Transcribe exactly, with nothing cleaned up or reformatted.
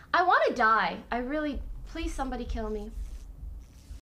I want to die. I really, please somebody kill me.